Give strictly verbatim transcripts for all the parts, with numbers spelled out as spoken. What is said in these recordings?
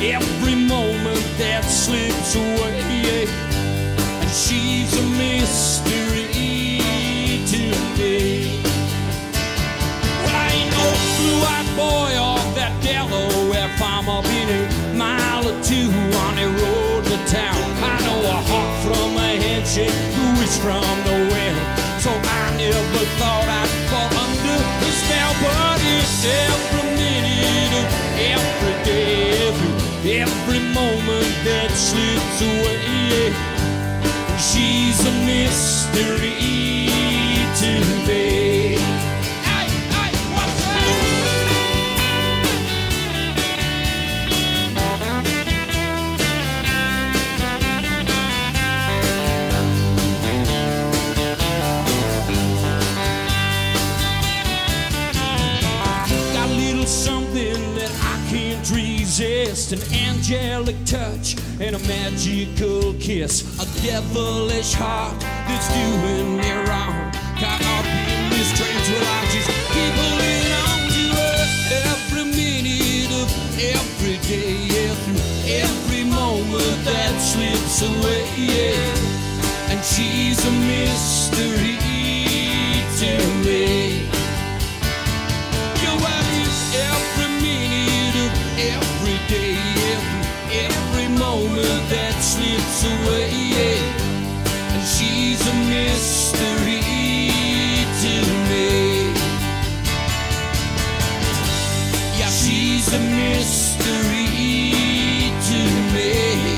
every moment that slips away. And she's a mystery to me. Well, I ain't no blue-eyed boy off that Delaware farm up in a mile or two on the road to town. I know a hawk from a handshake, who is from the wind. So I never thought I'd fall under the spell, but it's every minute of every day, every, every moment that slips away. And she's a mystery to me. Hey, hey, what's something that I can't resist, an angelic touch and a magical kiss, a devilish heart that's doing me wrong. Caught up in this trance, well, I just keep holding on to her. Every minute of every day, every, every moment that slips away, yeah. And she's a mystery to me. Every minute of every day, every, every moment that slips away, yeah. And she's a mystery to me. Yeah, she's a mystery to me.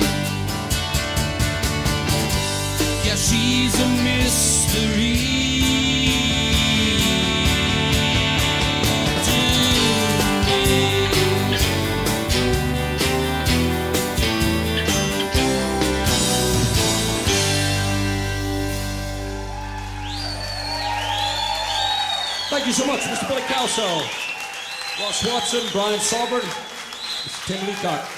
Yeah, she's a mystery. Thank you so much, Mister Billy Cowsill, Ross Watson, Brian Saubert, Mister Tim Leacock.